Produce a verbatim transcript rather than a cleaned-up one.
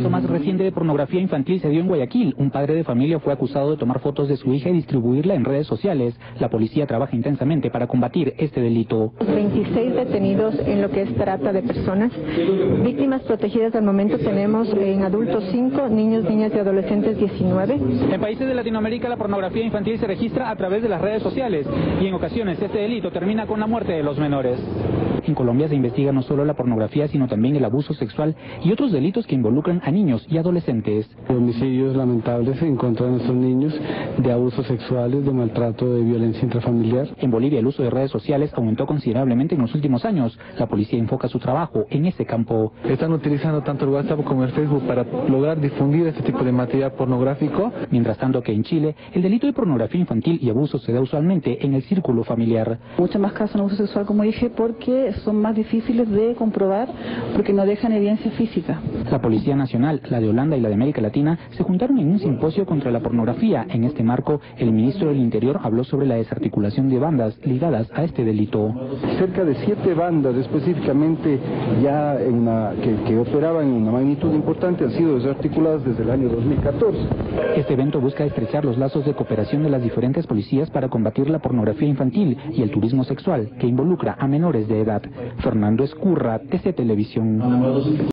caso más reciente de pornografía infantil se dio en Guayaquil. Un padre de familia fue acusado de tomar fotos de su hija y distribuirla en redes sociales. La policía trabaja intensamente para combatir este delito. veintiséis detenidos en lo que es trata de personas. Víctimas protegidas al momento tenemos en adultos cinco, niños, niñas y adolescentes diecinueve. En países de Latinoamérica la pornografía infantil se registra a través de las redes sociales y en ocasiones este delito termina con la muerte de los menores. En Colombia se investiga no solo la pornografía, sino también el abuso sexual y otros delitos que involucran a niños y adolescentes. Homicidios lamentables en contra de nuestros niños, de abusos sexuales, de maltrato, de violencia intrafamiliar. En Bolivia el uso de redes sociales aumentó considerablemente en los últimos años. La policía enfoca su trabajo en ese campo. Están utilizando tanto el WhatsApp como el Facebook para lograr difundir este tipo de material pornográfico. Mientras tanto que en Chile, el delito de pornografía infantil y abuso se da usualmente en el círculo familiar. Mucho más casos de abuso sexual, como dije, porque son más difíciles de comprobar, porque no dejan evidencia física. La Policía Nacional, la de Holanda y la de América Latina se juntaron en un simposio contra la pornografía. En este marco, el ministro del Interior habló sobre la desarticulación de bandas ligadas a este delito. Cerca de siete bandas específicamente ya en una, que, que operaban en una magnitud importante han sido desarticuladas desde el año dos mil catorce. Este evento busca estrechar los lazos de cooperación de las diferentes policías para combatir la pornografía infantil y el turismo sexual que involucra a menores de edad. Fernando Escurra, T C Televisión.